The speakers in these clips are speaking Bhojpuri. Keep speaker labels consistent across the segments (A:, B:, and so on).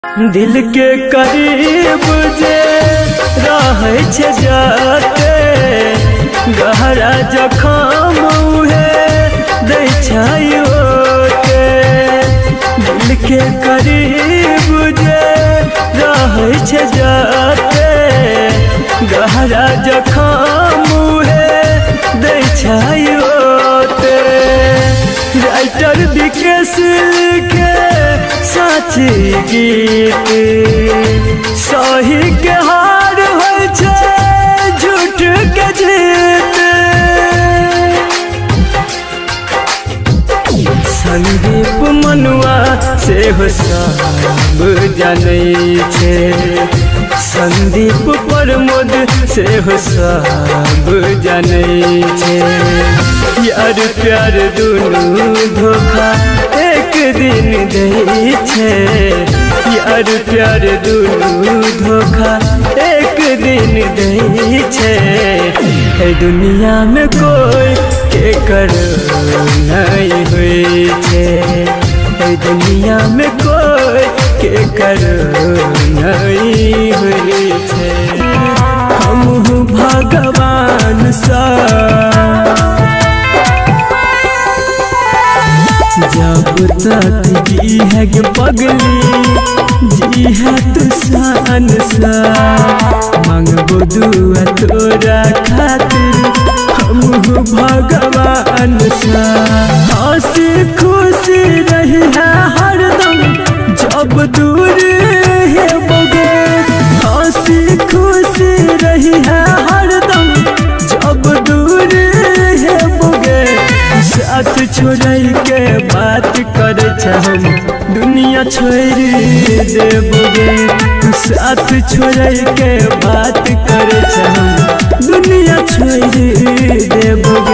A: दिल के करीब जे रहे छे जाते गहरा जखम उहे दै छायोते। दिल के करीब जे रहे छे जाते गहरा जखम उहे दै छायोते। राइटर विकेश लिखे साची गीत सही के हार होय छे झूठ के जीत। संदीप मनुआ से हो सब जानै छे। संदीप प्रमोद से हो सब जानै छे। यार प्यार दुनू धोखा एक दिन दै छे। यार प्यार दुनू धोखा एक दिन दै छे। दुनिया में कोई के कर नहीं हुई छे। दुनिया में कोई के कर नहीं हुई छे। हम भगवान सा जब तक जी है कि पगली जी है तू शान सा। मांगबो दुआ तोरा खातिर हम भगवान सा। हंसी खुशी रही है हरदम जब दूर है बोगे। हंसी खुशी रही है हरदम जब दूर है बोगे। साथ छोड़ के बात कर हम दुनिया छोड़ देबोगे। साथ छोड़ के बात कर हम दुनिया छोड़ देबोगे।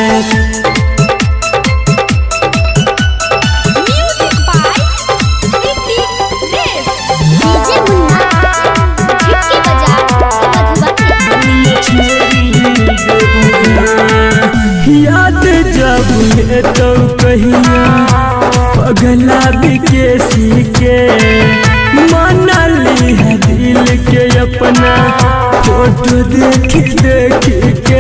A: याद जब है तो कहिया पगला विकेसी के मना ली है दिल के अपना फोटो देख देख के।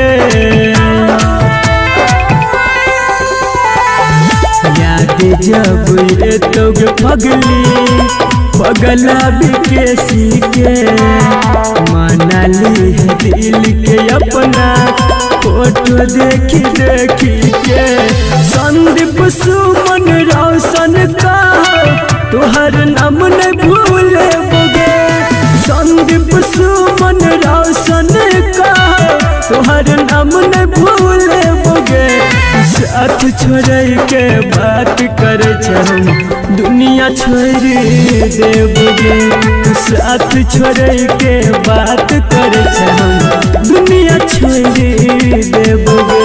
A: याद जब है तो पगली पगला विकेसी के मना ली है दिल के अपना फोटो देखी देखी के। संदीप सुमन रोशन का तुहर नाम नहीं भूले बोगे। संदीप सुमन रोशन का तुहर नाम नहीं भूले बोगे। साथ छोड़ के बात कर हम दुनिया छोड़ देबोगे। साथ छोड़ के बात कर हम दुनिया छोड़ देबोगे।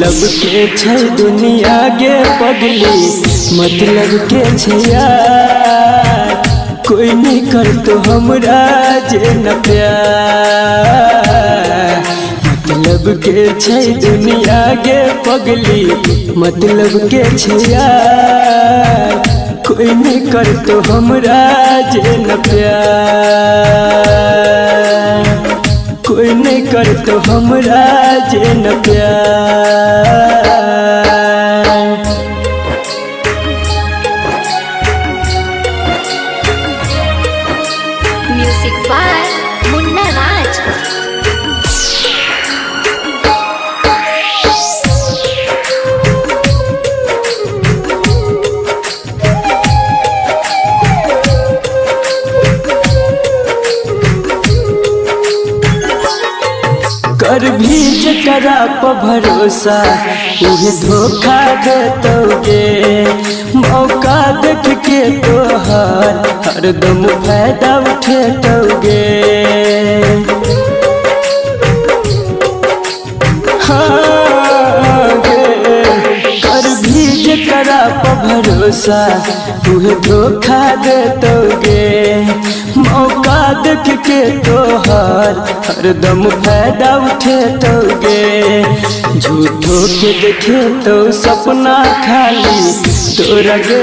A: मतलब के छै दुनिया गे पगली, मतलब के छै यार, कोई नहीं कर तो हमरा जे न प्यार। मतलब के छै दुनिया गे पगली, मतलब के छै यार, कोई नहीं कर तो हमरा जे न प्यार, कोई नहीं कर तो हमरा जे न प्यार।
B: Music by Munna Raj.
A: कर भी जकरा पर भरोसा उहे धोखा देतोगे, मौका देख के तोहर हरदम फायदा उठेतोगे। हाँ कर भी जकरा पर भरोसा उहे धोखा देतोगे, मौका देख के तोहर हरदम फायदा उठेतोगे। झूठो के देखे तो सपना खाली तोरा गे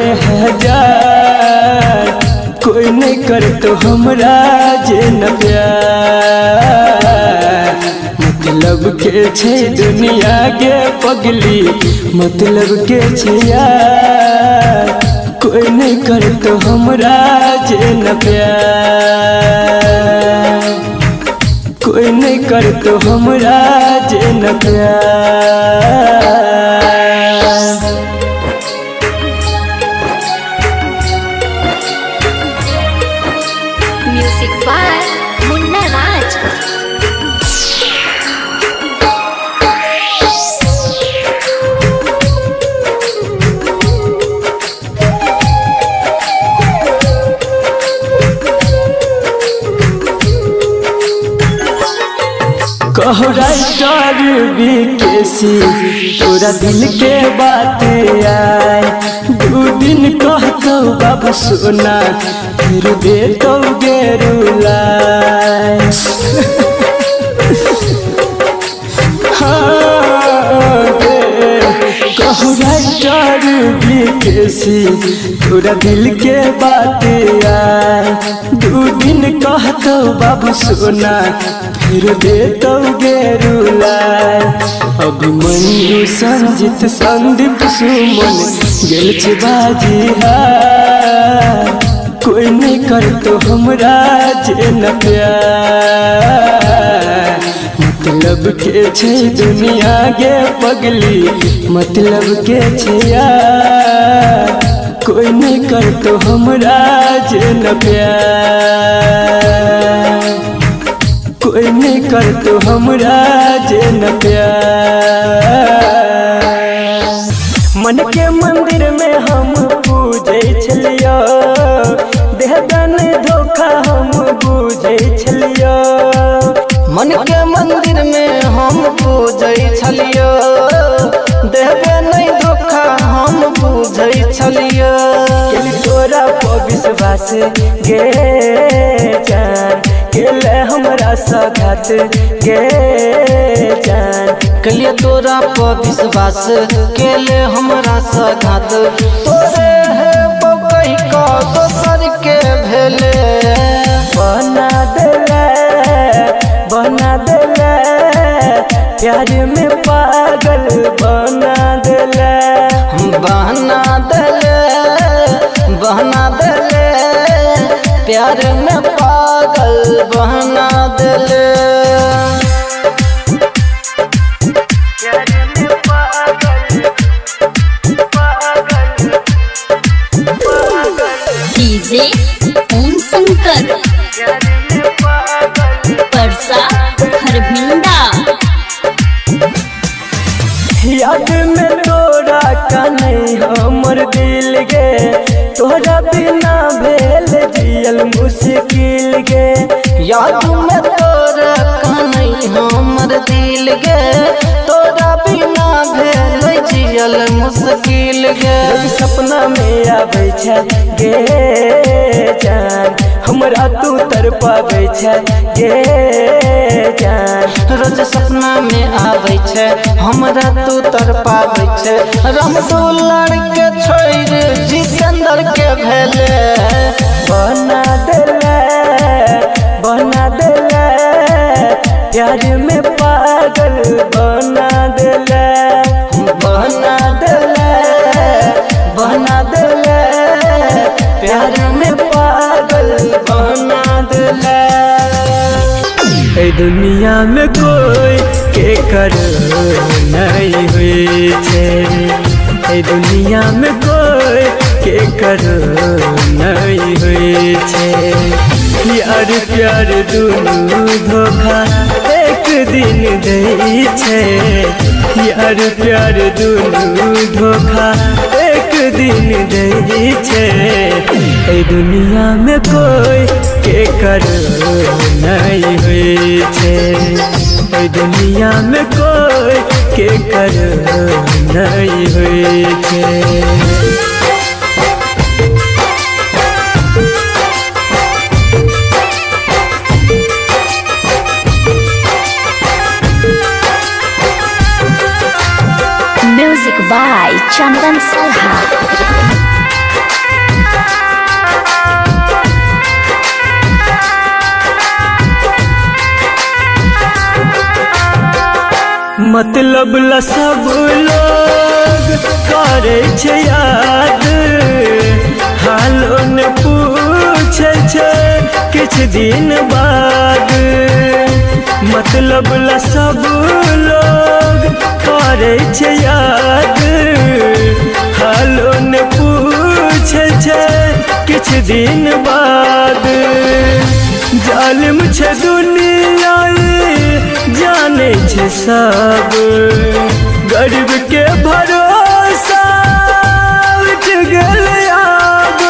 A: हजार, कोई नहीं कर तो हमरा जे न प्यार। मतलब के छै दुनिया गे पगली, मतलब के छै यार, कोई नहीं कर तो हमरा जे न प्यार, कोई नहीं कर तो हमरा जे न प्यार।
B: Music by Munna Raj.
A: कहो राइटर बीकेसी तोरा दिल के बात आए, दू दिन कहतो बाबू सोना फिर दे तो गेरुलाए। कहो राइटर बीकेसी तोरा दिल के बात आए, दू दिन कहतो बाबू सोना फिर दे तो गेरुलाए। अभिमन्यु संजित संदीप सुमन गेल छै बाजी हार, कोई नहीं कर तो हमरा जे न प्यार। मतलब के छै दुनिया गे पगली, मतलब के छै यार, कोई नहीं कर तो हमरा जे न प्यार, कोई नहीं कर तो हमरा जे न प्यार। मन के मंदिर में हम पूजे छलियो, देहदान धोखा हम पूजे छलियो।
C: मन के मंदिर में हम पूजे छलियो, देहबे नहीं धोखा हम पूजे छलियो।
A: तोरा पर विश्वास गे जान, केले हमरा साथ गे जान,
C: कलिए तोरा पर विश्वास केले हमरा साथ। तोरे है कही का दोसर के भेले,
A: बना देले प्यार में पागल बना देले,
C: बहना देले प्यार में पागल बहना देले।
B: डीजे ओम शंकर परसा खरभिंडा।
A: याद में तोरा का नहीं हमर दिल गे, तोरा बिना भेल जियल मुश्किल गे।
C: याद में तोरा का नहीं हमर दिल गे, तोरा बिना भेल मुश्किल गे।
A: रोज सपना में आवे छै गे जान, हमरा तू तरपावे छै गे जान।
C: रोज सपना में आवे छै हमरा तू तरपावे छै। रामदुलार के छोड़ जितेंद्र के भेले
A: बना देले प्यार में पागल बना देले प्यार में पागल बना देले। दुनिया में कोई के कर नहीं हुई छे, दुनिया में कोई के कर नहीं हुई छे। यार प्यार दुनू धोखा एक दिन दे छे, यार प्यार दुनू धोखा एक दिन दे छे। दुनिया में कोई के कर नहीं हुई छे, दुनिया में कोई के कर नहीं हुई छे।
B: Music by Chandan Salha.
A: मतलब ला सब लोग करे छे याद, हालो ने पूछे छे किछ दिन बाद। मतलब ला सब लोग करे छे याद, हालो ने पूछे छे किछ दिन बाद। जालिम छे दुनिया जाने छे सब, गरीब के भरोसा उठ गल आब।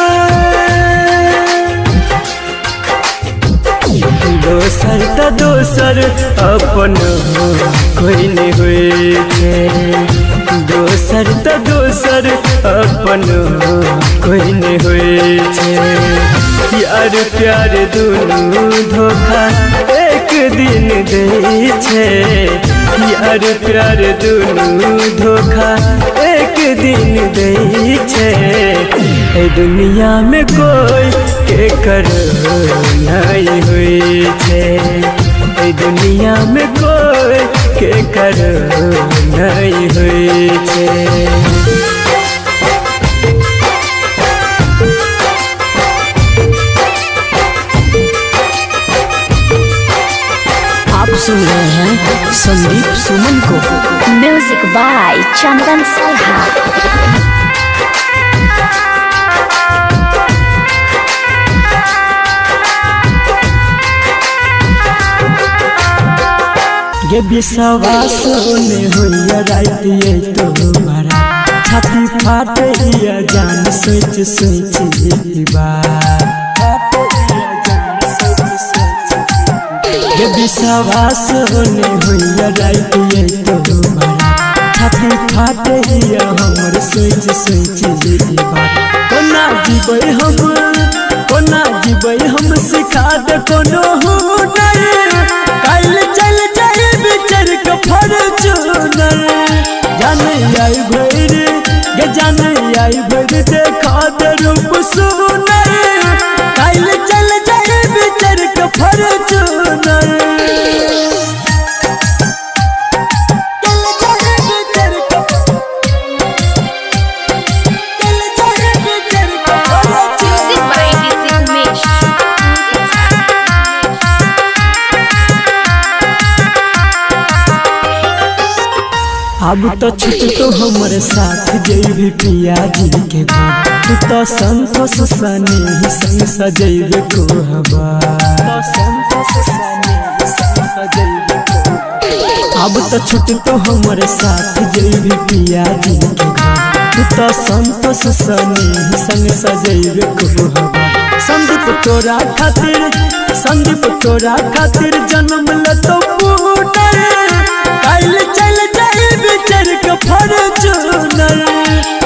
A: दोसर त दोसर अपन कोई नहीं हुई छे, दोसर त दोसर अपन कोई नहीं हुई छे। यार प्यार दुनू धोखा एक दिन दे छे, यार प्यार दुनू धोखा एक दिन दे छे। दुनिया में कोई के कर नहीं हुई छे, दुनिया में कोई के कर नहीं हुई छे।
B: आप सुन रहे हैं संदीप सुमन को। म्यूजिक बाय चंदन सलहा।
A: ये विश्वास ने होइया रात ये तुम्हारा, छाती फाटिया जान सोच सोच बार। ये विश्वास ने होइया रात ये तुम्हारा, छाती फाटिया हमर सोच सोच बार। कोना जीबै हम सिखा दे कोनो हुनर, काल चल जाए बिचर के फॉर्च्यूनर। जाने आई भर गे जाने आई भर देखा दे रूप सुनर, काल चल जाए बिचर के फॉर्च्यूनर। अब तो छुट तो हमारे साथ जैबे पिया जी के घर, तू तो संतोष सने ही संग सजैबे को हवा। अब तो छुट तो हमारे साथ जैबे पिया जी के घर, तू तो संतोष सने ही संग सजैबे को हवा। संदीप तोरा खातिर जन्म ल तो पुनर, काल चल जाए बिचर के फॉर्च्यूनर।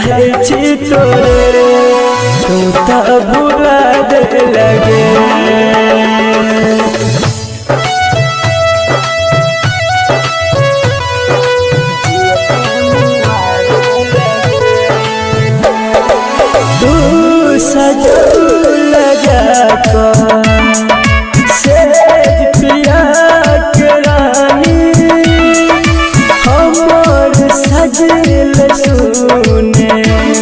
A: चाहे छी तोरे तू तो भुला दे लगे। तू सजो लगा कर सेज पिया के रानी हमर सजल सुने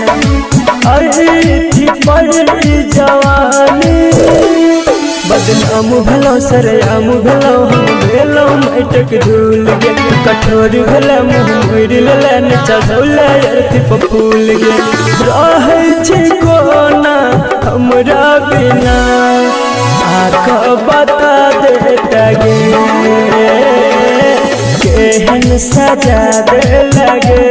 A: अर्थी पर जवानी बदनाम भलो सरेआम भलो हम भेलो माटक धूल गे कठोर भेला मुँह मोड़ लेन चढ़ौला अर्थी पर फूल गे रहे छी कोना हमरा बिना आका बता देता गे केहन सजा दे लगे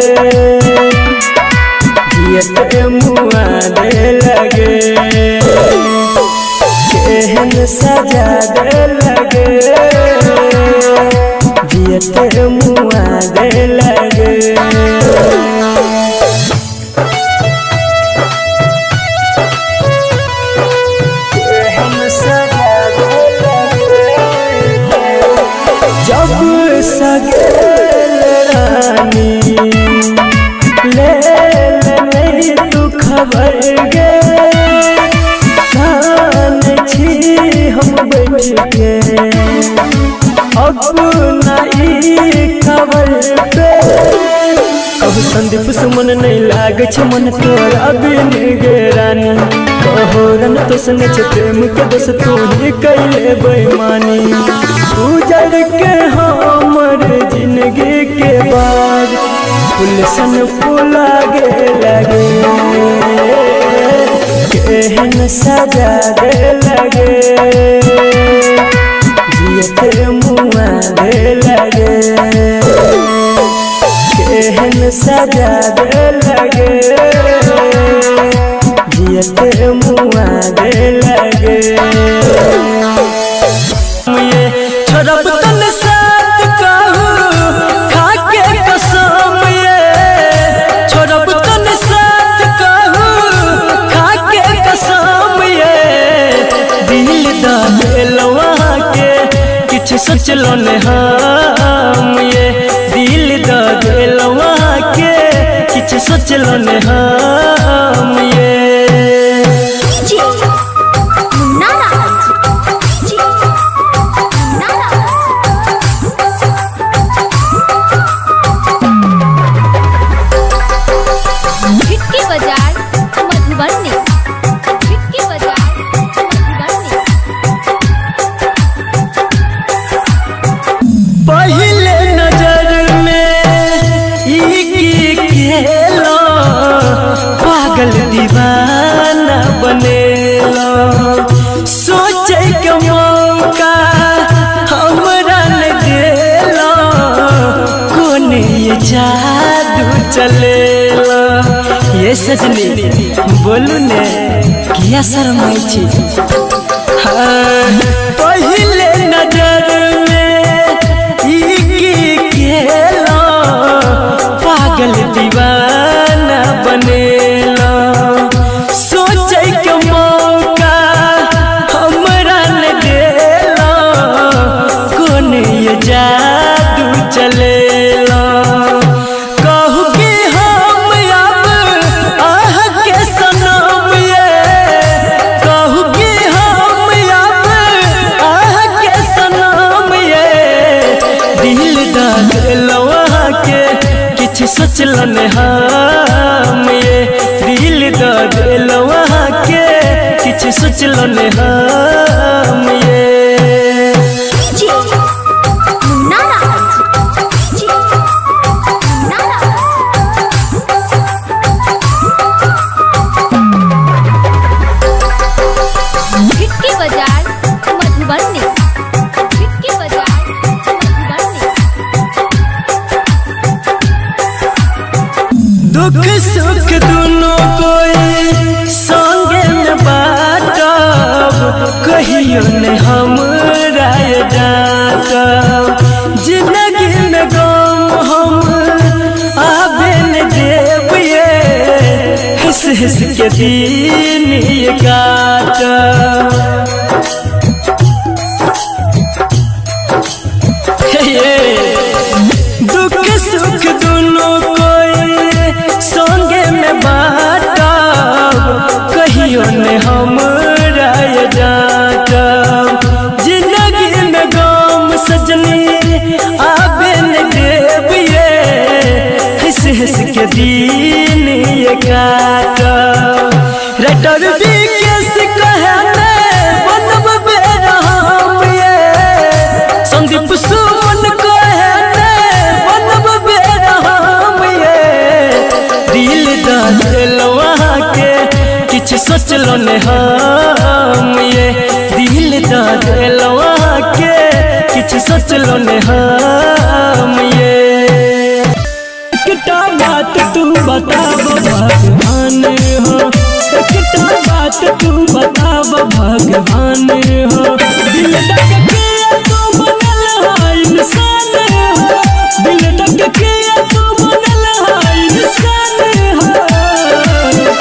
A: जियते मुआ दे लगे केहन सजा दे लगे जियते मुआ दे लगे। जब सगेल रानी ले नहीं तू खबर गे कान छी हम बैठ के अपना खबर पे अब संदीप सुमन नहीं लाग छ मन तोरा बिन गे रानी कहोरन तो सने छ प्रेम के दोस तू ही कैले बेईमानी उजड़ के हमर जिंदगी के बाद पुलसन फुला गे लगे केहन सजा दे लगे जियते मुआ दे लगे केहन सजा दे लगे जियते मुआ दे लगे। छोड़ब तन साथ कहूँ खाके कसम ये छोड़ब तन साथ कहूँ खाके कसम ये दिल दा दिलवा के किछ सोचलो ने हम ये दिल दा दिलवा के किछ सोचलो ने हम ये। पहले नजर में ई खेलो पागल दीवाना बनेलो सोचे के मौका हमरा न देलो कोन ये जादू चलेलो ये सजनी बोलू ने किया शर्माई छी। पहले नजर पागल दीवाना बनेलो सोचे के मौका हमरा न देलो कोन ये जादू चलेलो कहू कि हम अब आह के सनम ये कहू कि हम अब आह के सनम ये दिल दा दिलवा के किछ सोचलो ने हम ये दिल दा दिलवा के किछ सोचलो ने हम ये। दुख सुख दोनों कोई संगे में बाटब हंस के दिन ये काटा दुख सुख दोनों कोई संगे में बाटा कहियो ने हमरा जाता जिंदगी में गम सजनी आबे न देविए हंस हंस के दिन ये काटा रटर भी कैसे कहने बनब बेरहम ये संदीप सुमन कहने बनब बेरहम ये दिल दिलवा के किछ सोचलो ने हम ये दिल दिलवा के किछ सोचलो ने हम ये एकटा बात तू बताब भगवान हो एकटा बात तू बताब भगवान हो दिल तक के तू बनल है इंसान हो दिल तक के तू बनल है इंसान हो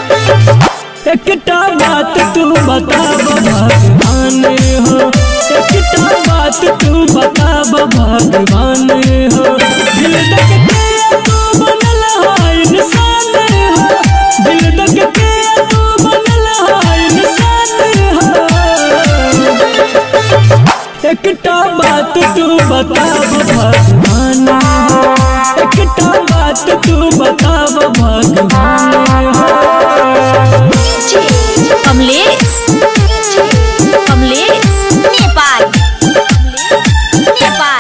A: एकटा बात तू बताब भगवान हो एकटा बात तू बताब भगवान हो दिल तक के तू बनल है इंसान हो दिल तक के तू बनल है इंसान हो एकटा बात तू बताब भगवान हो एकटा बात तू बताब भगवान हो
B: कमलेश कमलेश नेपाल नेपाल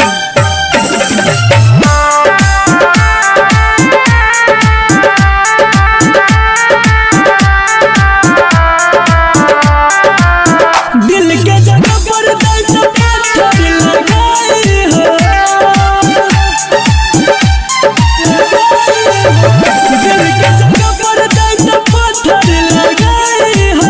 A: दिल के जगह पर दर्द पत्थर लगाई हो दिल के जगह पर दर्द पत्थर लगाई हो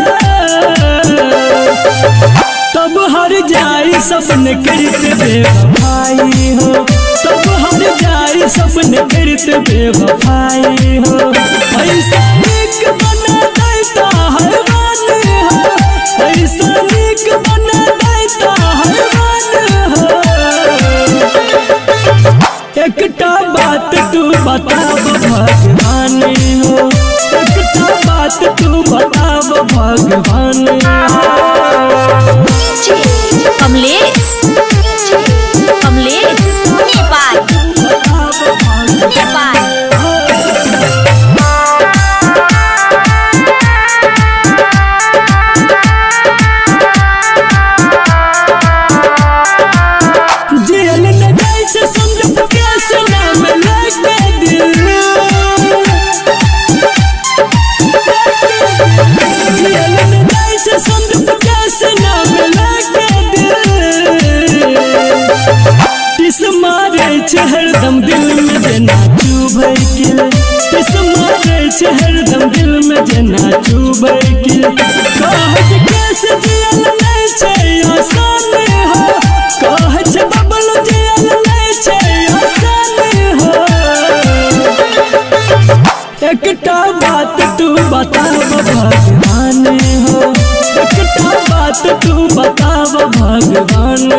A: तब हर जाई सपने करते बेवफाई हो तब हर जाई सपने करते बेवफाई हो ऐसा एक बना देता हरवान हो ऐसा एक बना देता हरवान हो एकटा बात तू बताब भगवान हो एकटा बात तू बताब भगवान हो
B: कमलेश कमलेश नेपाल नेपाल
A: जेल न जाए से समझ कैसे नाम लगे दिल जेल न जाए से समझ कैसे नाम लगे दिल किस मारे छे हरदम दिल में जेना चुभै किल किस मारे छे हरदम दिल में जेना चुभै किल कहत कैसे जियल नहीं छे आसान हो कहत बबल जियल नहीं छे आसान हो एकटा बात तू बताब भगवान हो एकटा बात तू बताब भगवान